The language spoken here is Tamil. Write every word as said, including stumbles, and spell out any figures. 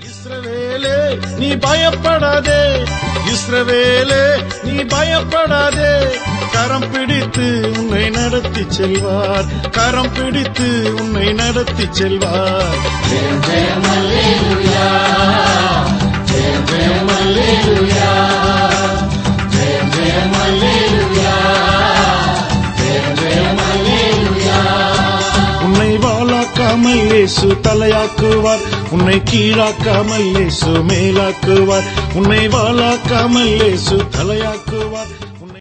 இஸ்ரவேலே நீ பயப்படாதே, இஸ்ரவேலே நீ பயப்படாதே, கரம் பிடித்து உன்னை நடத்தி செல்வார், கரம் பிடித்து உன்னை நடத்தி செல்வார். ஜெயம் ஜெயம் அல்லேலூயா, ஜெயம் ஜெயம் அல்லேலூயா, ஜெயம் ஜெயம் அல்லேலூயா, ஜெயம் ஜெயம் அல்லேலூயா. உன்னை வாளாக்காமல் இயேசு தலையாக்குவார், உன்னை கீழாக்காமல் இயேசு மேலாக்குவார், உன்னை வாளாக்காமல் இயேசு தலையாக்குவார்.